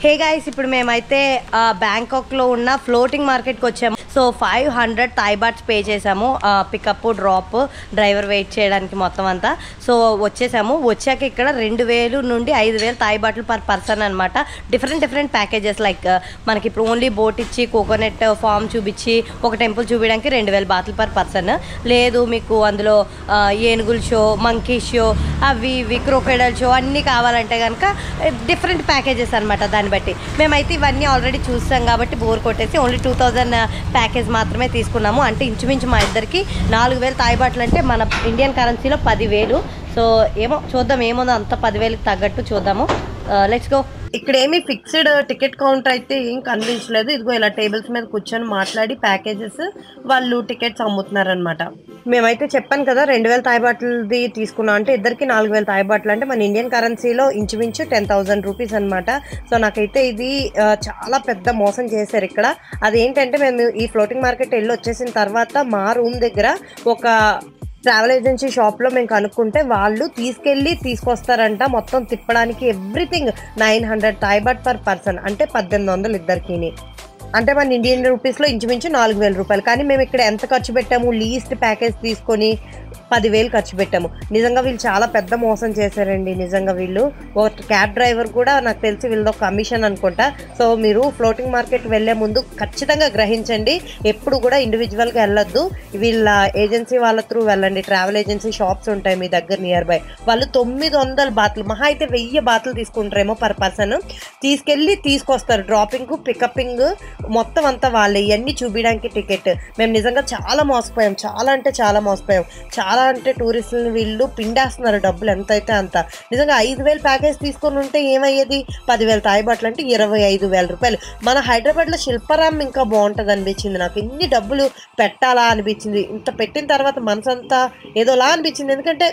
Hey guys, ఇప్పుడు మేమైతే బ్యాంకాక్లో ఉన్న ఫ్లోటింగ్ మార్కెట్కి వచ్చాము. సో 500 థాయ్ బాట్స్ పే చేసాము, పికప్ డ్రాప్ డ్రైవర్ వెయిట్ చేయడానికి మొత్తం అంతా. సో వచ్చేసాము. వచ్చాక ఇక్కడ 2000 నుండి 5000 థాయ్ బాట్లు పర్ పర్సన్ అనమాట. డిఫరెంట్ ప్యాకేజెస్, లైక్ మనకి ఇప్పుడు ఓన్లీ బోట్ ఇచ్చి కోకోనట్ ఫామ్ చూపించి ఒక టెంపుల్ చూపించడానికి 2000 బాట్లు పర్ పర్సన్. లేదు మీకు అందులో ఏనుగుల షో, మంకీ షో, అవి క్రొకోడైల్ షో అన్నీ కావాలంటే కనుక డిఫరెంట్ ప్యాకేజెస్ అనమాట. దాన్ని బట్టి మేమైతే ఇవన్నీ ఆల్రెడీ చూసాం కాబట్టి బోర్ కొట్టేసి ఓన్లీ 2000 ప్యాకేజ్ మాత్రమే తీసుకున్నాము. అంటే ఇంచుమించు మా ఇద్దరికి 4000 థాయ్ బాట్లు, అంటే మన ఇండియన్ కరెన్సీలో 10,000. సో ఏమో చూద్దాం, ఏముందో అంత 10,000కి తగ్గట్టు చూద్దాము. Let's go. ఇక్కడ ఏమి ఫిక్స్డ్ టికెట్ కౌంటర్ అయితే ఏం కనిపించలేదు. ఇదిగో ఇలా టేబుల్స్ మీద కూర్చొని మాట్లాడి ప్యాకేజెస్ వాళ్ళు టికెట్స్ అమ్ముతున్నారనమాట. మేమైతే చెప్పాను కదా 2000 థాయ్ బాట్లది తీసుకున్నాం. అంటే ఇద్దరికి 4000 థాయ్ బాట్లు, అంటే మన ఇండియన్ కరెన్సీలో ఇంచుమించు 10,000 రూపీస్ అనమాట. సో నాకైతే ఇది చాలా పెద్ద మోసం చేశారు ఇక్కడ. అదేంటంటే మేము ఈ ఫ్లోటింగ్ మార్కెట్ వెళ్ళి వచ్చేసిన తర్వాత మా రూమ్ దగ్గర ఒక ట్రావెల్ ఏజెన్సీ షాప్లో మేము కనుక్కుంటే వాళ్ళు తీసుకొస్తారంట మొత్తం తిప్పడానికి. Everything 900 Thai baht per person, అంటే 1800 ఇద్దరికి. అంటే మన ఇండియన్ రూపీస్లో ఇంచుమించు 4000 రూపాయలు. కానీ మేము ఇక్కడ ఎంత ఖర్చు పెట్టాము, లీస్ట్ ప్యాకేజ్ తీసుకొని 10,000 ఖర్చు పెట్టాము. నిజంగా వీళ్ళు చాలా పెద్ద మోసం చేశారండి. నిజంగా వీళ్ళు ఒక క్యాబ్ డ్రైవర్ కూడా నాకు తెలిసి వీళ్ళతో కమిషన్ అనుకుంటా. సో మీరు ఫ్లోటింగ్ మార్కెట్ వెళ్ళే ముందు ఖచ్చితంగా గ్రహించండి, ఎప్పుడు కూడా ఇండివిజువల్గా వెళ్ళొద్దు. వీళ్ళ ఏజెన్సీ వాళ్ళ త్రూ వెళ్ళండి. ట్రావెల్ ఏజెన్సీ షాప్స్ ఉంటాయి మీ దగ్గర నియర్ బై. వాళ్ళు 900 బాట్లు, మహా అయితే 1000 బాట్లు తీసుకుంటారేమో పర్ పర్సన్. తీసుకొస్తారు. డ్రాపింగ్, పికపింగ్ మొత్తం అంతా వాళ్ళే. ఇవన్నీ చూపించడానికి టికెట్. మేము నిజంగా చాలా మోసపోయాం. చాలా అంటే చాలా మోసపోయాం. చాలా అంటే టూరిస్టులను వీళ్ళు పిండేస్తున్నారు డబ్బులు ఎంత అయితే అంత. నిజంగా 5000 ప్యాకేజ్ తీసుకొని ఉంటే ఏమయ్యేది? 10,000 థాయ్ బాట్లు అంటే 25,000 రూపాయలు. మన హైదరాబాద్లో శిల్పారామం ఇంకా బాగుంటుంది అనిపించింది నాకు. ఇన్ని డబ్బులు పెట్టాలా అనిపించింది. ఇంత పెట్టిన తర్వాత మనసంతా ఏదోలా అనిపించింది. ఎందుకంటే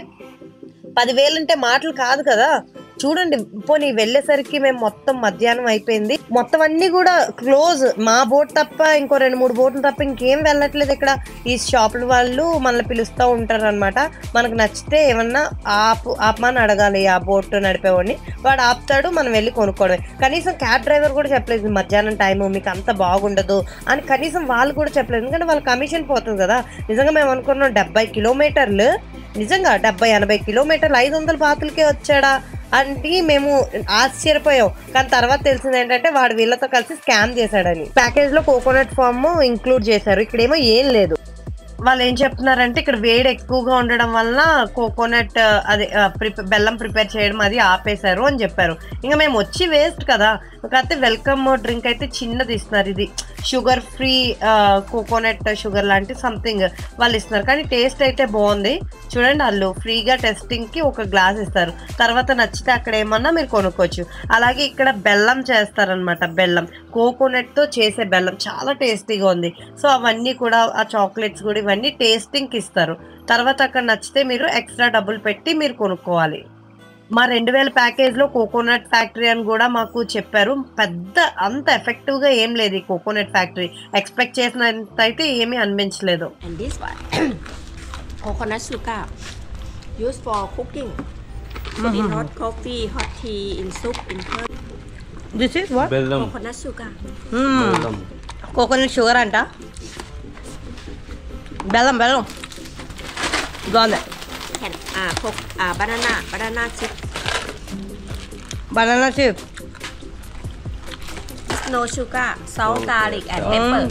10,000 అంటే మాటలు కాదు కదా. చూడండి, పోనీ వెళ్ళేసరికి మేము మొత్తం మధ్యాహ్నం అయిపోయింది. మొత్తం అన్నీ కూడా క్లోజ్. మా బోట్ తప్ప ఇంకో 2-3 బోట్లు తప్ప ఇంకేం వెళ్ళట్లేదు ఇక్కడ. ఈ షాపుల వాళ్ళు మనల్ని పిలుస్తూ ఉంటారు అనమాట. మనకు నచ్చితే ఏమన్నా ఆపమని అడగాలి ఆ బోట్ నడిపేవాడిని. వాడు ఆపుతాడు, మనం వెళ్ళి కొనుక్కోవడమే. కనీసం క్యాబ్ డ్రైవర్ కూడా చెప్పలేదు మధ్యాహ్నం టైము మీకు అంత బాగుండదు అని. కనీసం వాళ్ళు కూడా చెప్పలేదు, ఎందుకంటే వాళ్ళ కమిషన్ పోతుంది కదా. నిజంగా మేము అనుకున్నాం 70 కిలోమీటర్లు, నిజంగా 70-80 కిలోమీటర్లు 500 బాతులకే వచ్చాడా అంటే మేము ఆశ్చర్యపోయాం. కానీ తర్వాత తెలిసింది ఏంటంటే వాడు వీళ్ళతో కలిసి స్కామ్ చేశాడని. ప్యాకేజ్ లో కోకోనట్ ఫామ్ ఇంక్లూడ్ చేశారు. ఇక్కడేమో ఏం లేదు. వాళ్ళు ఏం చెప్తున్నారంటే ఇక్కడ వేడి ఎక్కువగా ఉండడం వల్ల కోకోనట్ అదే బెల్లం ప్రిపేర్ చేయడం అది ఆపేశారు అని చెప్పారు. ఇంకా మేము వచ్చి వేస్ట్ కదా. కాకపోతే వెల్కమ్ డ్రింక్ అయితే చిన్నది ఇస్తున్నారు. ఇది షుగర్ ఫ్రీ కోకోనట్ షుగర్ లాంటి సంథింగ్ వాళ్ళు ఇస్తున్నారు. కానీ టేస్ట్ అయితే బాగుంది. చూడండి, వాళ్ళు ఫ్రీగా టెస్టింగ్కి ఒక గ్లాస్ ఇస్తారు. తర్వాత నచ్చితే అక్కడ ఏమన్నా మీరు కొనుక్కోవచ్చు. అలాగే ఇక్కడ బెల్లం చేస్తారనమాట. బెల్లం, కోకోనట్తో చేసే బెల్లం చాలా టేస్టీగా ఉంది. సో అవన్నీ కూడా, ఆ చాక్లెట్స్ కూడా ఇవన్నీ టేస్టింగ్కి ఇస్తారు. తర్వాత అక్కడ నచ్చితే మీరు ఎక్స్ట్రా డబ్బులు పెట్టి మీరు కొనుక్కోవాలి. మా 2000 ప్యాకేజ్లో కోకోనట్ ఫ్యాక్టరీ అని కూడా మాకు చెప్పారు. పెద్ద అంత ఎఫెక్టివ్గా ఏం లేదు ఈ కోకోనట్ ఫ్యాక్టరీ. ఎక్స్పెక్ట్ చేసినంత అయితే ఏమీ అనిపించలేదు. Coconut sugar used for cooking. Put in hot coffee, hot tea, in soup, in curry. This is what? Bellam. Coconut sugar. Bellam. Coconut sugar అంట. బెల్లం బాగుంది. Banana chip. Banana chip. No sugar, salt, garlic, and pepper.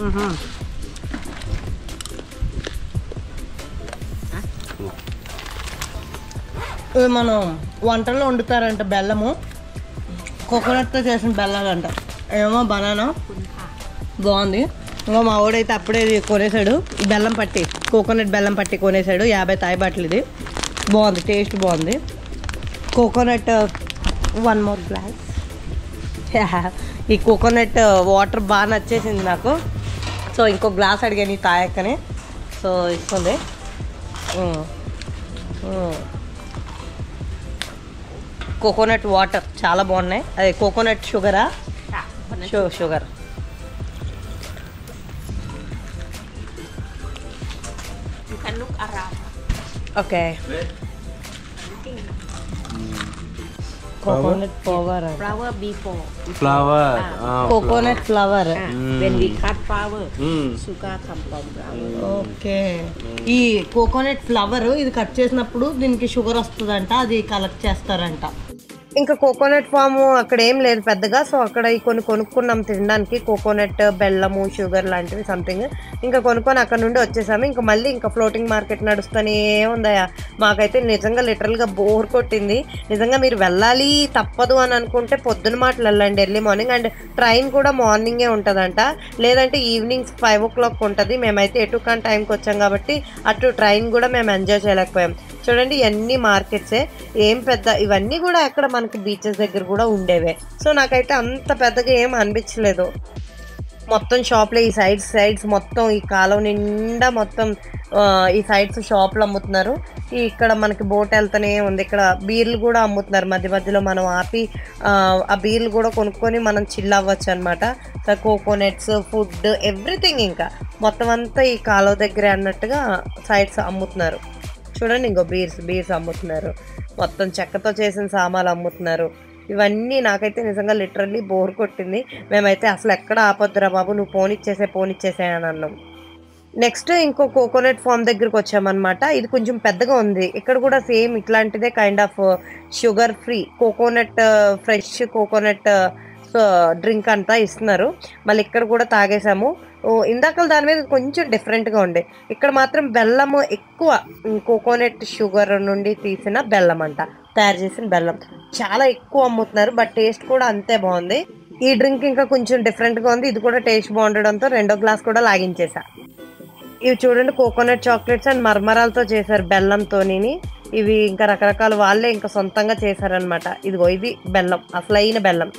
మనం వంటల్లో వండుతారంట బెల్లము, కోకోనట్తో చేసిన బెల్లాలంట. ఏమో banana బాగుంది. ఇంకా మా వాడైతే అప్పుడే కొనేసాడు బెల్లం పట్టి, కోకోనట్ బెల్లం పట్టి కొనేసాడు. 50 థాయ్ బాట్లు. ఇది బాగుంది, టేస్ట్ బాగుంది. Coconut 1 more glass. ఈ కోకోనట్ వాటర్ బాగా నచ్చేసింది నాకు. సో ఇంకో గ్లాస్ అడిగాను ఈ తాయక్కని. సో ఇస్తుంది. కోకోనట్ వాటర్ చాలా బాగున్నాయి. అదే కోకోనట్ షుగరా? Sugar. You can look around. Okay. Coconut flower flower before. Flower coconut flower. When we cut flower, sugar come from flower. Okay. ఈ కోకోనట్ ఫ్లవర్ ఇది కట్ చేసినప్పుడు దీనికి షుగర్ వస్తుందంట, అది కలెక్ట్ చేస్తారంట. ఇంకా కోకోనట్ ఫామ్ అక్కడ ఏం లేదు పెద్దగా, సో అక్కడ కొన్ని కొనుక్కున్నాం తినడానికి, కోకోనట్, బెల్లము, షుగర్ లాంటివి సంథింగ్. ఇంకా కొనుక్కొని అక్కడ నుండి వచ్చేసాము. ఇంకా మళ్ళీ ఇంకా ఫ్లోటింగ్ మార్కెట్ నడుస్తూనే ఉందయా. మాకైతే నిజంగా లిటరల్గా బోర్ కొట్టింది. నిజంగా మీరు వెళ్ళాలి తప్పదు అని అనుకుంటే పొద్దున మాటలు వెళ్ళండి ఎర్లీ మార్నింగ్. అండ్ ట్రైన్ కూడా మార్నింగే ఉంటుందంట, లేదంటే ఈవినింగ్ 5 o'clock ఉంటుంది. మేమైతే ఎటు కాని టైంకి వచ్చాం కాబట్టి అటు ట్రైన్ కూడా మేము ఎంజాయ్ చేయలేకపోయాం. చూడండి ఇవన్నీ మార్కెట్సే, ఏం పెద్ద ఇవన్నీ కూడా అక్కడ మనకి బీచెస్ దగ్గర కూడా ఉండేవే. సో నాకైతే అంత పెద్దగా ఏం అనిపించలేదు. మొత్తం షాప్లో ఈ సైడ్స్ మొత్తం ఈ కాలువ నిండా మొత్తం ఈ సైడ్స్ షాప్లు అమ్ముతున్నారు. ఇక్కడ మనకి బోట్ వెళ్తూనే ఉంది. ఇక్కడ బీర్లు కూడా అమ్ముతున్నారు మధ్య మధ్యలో, మనం ఆపి ఆ బీర్లు కూడా కొనుక్కొని మనం చిల్ అవ్వచ్చు అనమాట. సో కోకోనట్స్, ఫుడ్, ఎవ్రీథింగ్ ఇంకా మొత్తం అంతా ఈ కాలువ దగ్గర అన్నట్టుగా సైడ్స్ అమ్ముతున్నారు. చూడండి ఇంకో బీర్స్ అమ్ముతున్నారు, మొత్తం చెక్కతో చేసిన సామాన్లు అమ్ముతున్నారు. ఇవన్నీ నాకైతే నిజంగా లిటరల్లీ బోర్ కొట్టింది. మేమైతే అసలు ఎక్కడ ఆపొద్దురా బాబు, నువ్వు పోనిచ్చేసే అని అన్నాం. నెక్స్ట్ ఇంకో కోకోనట్ ఫామ్ దగ్గరికి వచ్చామన్నమాట. ఇది కొంచెం పెద్దగా ఉంది. ఇక్కడ కూడా సేమ్ ఇట్లాంటిదే kind of sugar free coconut, fresh coconut drink అంతా ఇస్తున్నారు. మళ్ళీ ఇక్కడ కూడా తాగేసాము. ఇందాక దాని మీద కొంచెం డిఫరెంట్గా ఉండే, ఇక్కడ మాత్రం బెల్లము ఎక్కువ, కోకోనట్ షుగర్ నుండి తీసిన బెల్లం అంట, తయారు చేసిన బెల్లం చాలా ఎక్కువ అమ్ముతున్నారు. బట్ టేస్ట్ కూడా అంతే బాగుంది. ఈ డ్రింక్ ఇంకా కొంచెం డిఫరెంట్గా ఉంది. ఇది కూడా టేస్ట్ బాగుండడంతో 2వ గ్లాస్ కూడా లాగించేసా. ఇవి చూడండి కోకోనట్ చాక్లెట్స్ అండ్ మర్మరాలతో చేశారు బెల్లంతోని. ఇవి ఇంకా రకరకాల వాళ్ళే ఇంకా సొంతంగా చేశారనమాట. ఇదిగో ఇది బెల్లం, అసలైన బెల్లం.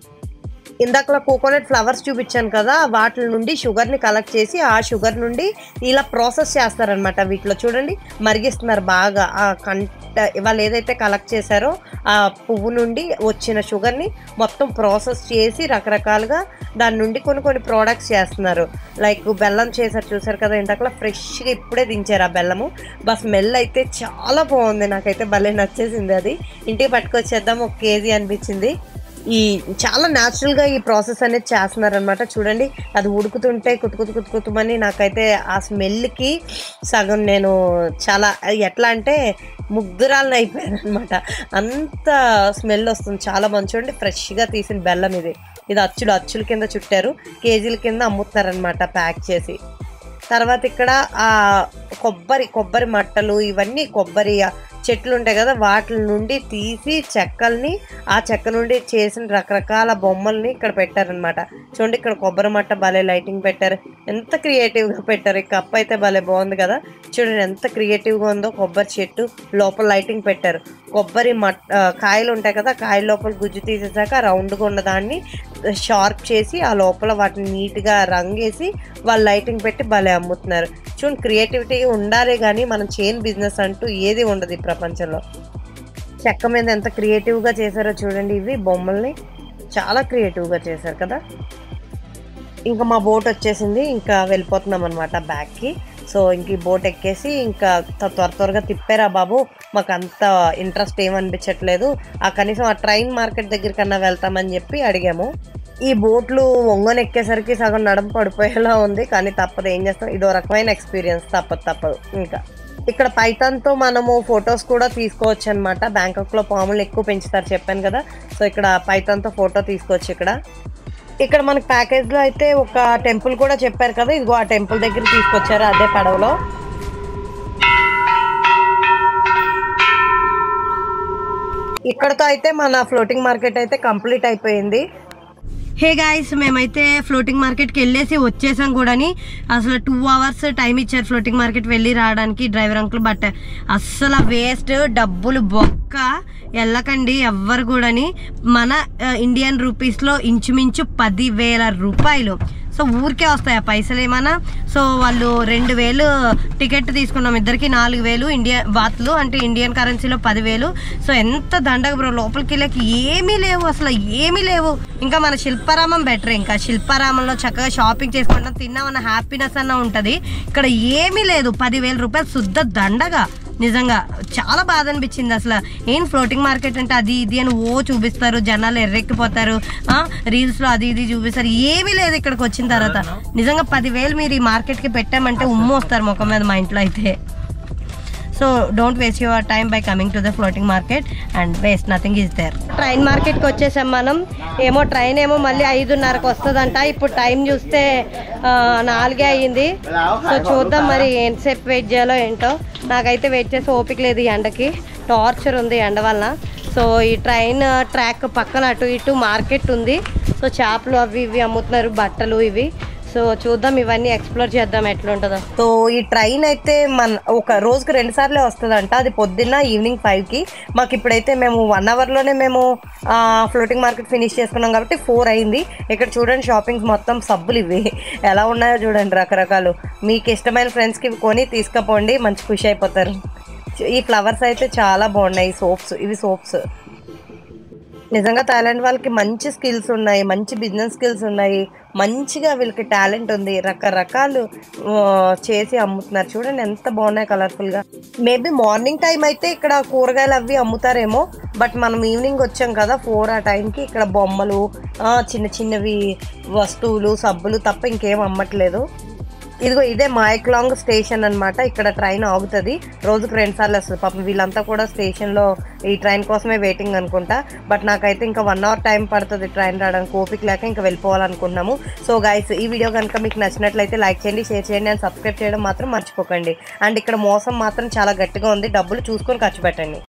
ఇందాకలా కోకోనట్ ఫ్లవర్స్ చూపించాను కదా, వాటి నుండి షుగర్ని కలెక్ట్ చేసి ఆ షుగర్ నుండి ఇలా ప్రాసెస్ చేస్తారనమాట. వీటిలో చూడండి మరిగిస్తున్నారు బాగా. ఆ వాళ్ళు ఏదైతే కలెక్ట్ చేశారో ఆ పువ్వు నుండి వచ్చిన షుగర్ని మొత్తం ప్రాసెస్ చేసి రకరకాలుగా దాని నుండి కొన్ని ప్రోడక్ట్స్ చేస్తున్నారు. లైక్ బెల్లం చేశారు చూసారు కదా ఇందాకలా, ఫ్రెష్గా ఇప్పుడే దించారు ఆ బెల్లము. స్మెల్ అయితే చాలా బాగుంది, నాకైతే భలే నచ్చేసింది. అది ఇంటికి పట్టుకొచ్చేద్దాం 1 kg అనిపించింది. ఈ చాలా న్యాచురల్గా ఈ ప్రాసెస్ అనేది చేస్తున్నారనమాట. చూడండి అది ఉడుకుతుంటే కుతుకుతుమని నాకైతే ఆ స్మెల్కి సగం నేను చాలా ఎట్లా అంటే ముగ్ధురాలను అయిపోయాను అనమాట. అంత స్మెల్ వస్తుంది, చాలా మంచి. చూడండి ఫ్రెష్గా తీసిన బెల్లం ఇది అచ్చుల కింద చుట్టారు, కేజీల కింద అమ్ముతున్నారనమాట ప్యాక్ చేసి. తర్వాత ఇక్కడ ఆ కొబ్బరి మట్టలు, ఇవన్నీ కొబ్బరి చెట్లు ఉంటాయి కదా, వాటి నుండి తీసి చెక్కల్ని, ఆ చెక్క నుండి చేసిన రకరకాల బొమ్మల్ని ఇక్కడ పెట్టారనమాట. చూడండి ఇక్కడ కొబ్బరి మట్ట భలే లైటింగ్ పెట్టారు, ఎంత క్రియేటివ్గా పెట్టారు. ఈ కప్ అయితే భలే బాగుంది కదా, చూడండి ఎంత క్రియేటివ్గా ఉందో. కొబ్బరి చెట్టు లోపల లైటింగ్ పెట్టారు. కొబ్బరి కాయలు ఉంటాయి కదా, కాయల లోపల గుజ్జు తీసేసాక రౌండ్గా ఉన్న దాన్ని షార్ప్ చేసి ఆ లోపల వాటిని నీట్గా రంగేసి వాళ్ళు లైటింగ్ పెట్టి భలే అమ్ముతున్నారు. చూడండి క్రియేటివిటీ ఉండాలి, కానీ మనం చైన్ బిజినెస్ అంటూ ఏది ఉండదు ఈ ప్రపంచంలో. చెక్క మీద ఎంత క్రియేటివ్గా చేశారో చూడండి. ఇవి బొమ్మల్ని చాలా క్రియేటివ్గా చేశారు కదా. ఇంకా మా బోట్ వచ్చేసింది, ఇంకా వెళ్ళిపోతున్నాం అనమాట బ్యాక్కి. సో ఇంక ఈ బోట్ ఎక్కేసి ఇంకా త్వరగా తిప్పారా బాబు, మాకు అంత ఇంట్రెస్ట్ ఏమనిపించట్లేదు. కనీసం ఆ ట్రైన్ మార్కెట్ దగ్గరికన్నా వెళ్తామని చెప్పి అడిగాము. ఈ బోట్లు ఒంగోని ఎక్కేసరికి సగం నడుము పడిపోయేలా ఉంది, కానీ తప్పదు, ఏం చేస్తాం, ఇదో రకమైన ఎక్స్పీరియన్స్, తప్పదు. ఇంకా ఇక్కడ పైథాన్తో మనము ఫొటోస్ కూడా తీసుకోవచ్చు అనమాట. బ్యాంకాక్లో పాములు ఎక్కువ పెంచుతారు చెప్పాను కదా, సో ఇక్కడ పైథాన్తో ఫోటో తీసుకోవచ్చు. ఇక్కడ మనకి ప్యాకేజ్లో అయితే ఒక టెంపుల్ కూడా చెప్పారు కదా, ఇదిగో ఆ టెంపుల్ దగ్గర తీసుకొచ్చారు అదే పడవలో. ఇక్కడతో అయితే మన ఫ్లోటింగ్ మార్కెట్ అయితే కంప్లీట్ అయిపోయింది. హే గాయ్స్, మేమైతే ఫ్లోటింగ్ మార్కెట్కి వెళ్ళేసి వచ్చేసాం కూడాని. అసలు 2 hours టైం ఇచ్చారు ఫ్లోటింగ్ మార్కెట్ వెళ్ళి రావడానికి డ్రైవర్ అంకుల్. బట్ అస్సలు వేస్ట్, డబ్బులు బొక్క, వెళ్ళకండి ఎవ్వరు కూడాని. మన ఇండియన్ రూపీస్లో ఇంచుమించు 10,000 రూపాయలు. సో ఊరికే వస్తాయి ఆ పైసలు ఏమన్నా. సో వాళ్ళు 2,000 టికెట్ తీసుకున్నాం, ఇద్దరికి 4,000 ఇండియన్ బాత్లు, అంటే ఇండియన్ కరెన్సీలో 10,000. సో ఎంత దండగ బ్రో, లోపలికి వెళ్ళకి ఏమీ లేవు, అసలు ఏమీ లేవు. ఇంకా మన శిల్పారామం బెటర్, ఇంకా శిల్పారామంలో చక్కగా షాపింగ్ చేసుకుంటాం, తిన్నామన్న హ్యాపీనెస్ అన్న ఉంటుంది. ఇక్కడ ఏమీ లేదు, 10,000 రూపాయలు శుద్ధ దండగా. నిజంగా చాలా బాధ అనిపించింది అసలు. ఏం ఫ్లోటింగ్ మార్కెట్ అంటే అది ఇది అని చూపిస్తారు, జనాలు ఎర్రెక్కిపోతారు, రీల్స్లో అది ఇది చూపిస్తారు. ఏమీ లేదు ఇక్కడికి వచ్చిన తర్వాత. నిజంగా 10,000 మీరు ఈ మార్కెట్కి పెట్టామంటే ఉమ్ము వస్తారు ముఖం మీద మా ఇంట్లో అయితే. So don't waste your time by coming to the floating market and waste nothing is there. Train మార్కెట్కి వచ్చేసాం మనం. ట్రైన్ ఏమో మళ్ళీ 5:30కి వస్తుందంట. ఇప్పుడు టైం చూస్తే 4 అయ్యింది. సో చూద్దాం మరి ఎంతసేపు వెయిట్ చేయాలో ఏంటో. నాకైతే వెయిట్ చేసి ఓపిక లేదు, ఈ ఎండకి టార్చర్ ఉంది ఎండ వల్ల. సో ఈ ట్రైన్ ట్రాక్ పక్కన అటు ఇటు మార్కెట్ ఉంది. సో చేపలు అవి ఇవి అమ్ముతున్నారు, బట్టలు ఇవి. సో చూద్దాం, ఇవన్నీ ఎక్స్ప్లోర్ చేద్దాం ఎట్లుంటుందో. సో ఈ ట్రైన్ అయితే ఒక రోజుకి 2 సార్లే వస్తుందంట. అది పొద్దున్న ఈవినింగ్ 5కి. మాకు ఇప్పుడైతే మేము 1 అవర్లోనే మేము ఫ్లోటింగ్ మార్కెట్ ఫినిష్ చేసుకున్నాం కాబట్టి 4 అయింది. ఇక్కడ చూడండి షాపింగ్స్ మొత్తం సబ్బులు ఇవి ఎలా ఉన్నాయో చూడండి, రకరకాలు. మీకు ఇష్టమైన ఫ్రెండ్స్కి కొని తీసుకుపోండి, మంచి ఖుషి అయిపోతారు. ఈ ఫ్లవర్స్ అయితే చాలా బాగున్నాయి. ఇవి సోప్స్. నిజంగా థాయిలాండ్ వాళ్ళకి మంచి స్కిల్స్ ఉన్నాయి, మంచి బిజినెస్ స్కిల్స్ ఉన్నాయి, మంచిగా వీళ్ళకి టాలెంట్ ఉంది. రకరకాలు చేసి అమ్ముతున్నారు. చూడండి ఎంత బాగున్నాయి కలర్ఫుల్గా. మేబీ మార్నింగ్ టైం అయితే ఇక్కడ కూరగాయలు అవి అమ్ముతారేమో. బట్ మనం ఈవినింగ్ వచ్చాం కదా 4 ఆ టైంకి, ఇక్కడ బొమ్మలు, చిన్న చిన్నవి వస్తువులు, సబ్బులు తప్ప ఇంకేం అమ్మట్లేదు. ఇదే మాయక్లాంగ్ స్టేషన్ అనమాట. ఇక్కడ ట్రైన్ ఆగుతుంది, రోజుకు 2 సార్లు వస్తుంది. పాపం వీళ్ళంతా కూడా స్టేషన్లో ఈ ట్రైన్ కోసమే వెయిటింగ్ అనుకుంటా. బట్ నాకైతే ఇంకా 1 అవర్ టైం పడుతుంది ట్రైన్ రావడానికి, ఓపిక లేక ఇంకా వెళ్ళిపోవాలనుకుంటున్నాము. సో గైస్, ఈ వీడియో కనుక మీకు నచ్చినట్లయితే లైక్ చేయండి, షేర్ చేయండి అండ్ సబ్స్క్రైబ్ చేయడం మాత్రం మర్చిపోకండి. అండ్ ఇక్కడ మోసం మాత్రం చాలా గట్టిగా ఉంది, డబ్బులు చూసుకొని ఖర్చు పెట్టండి.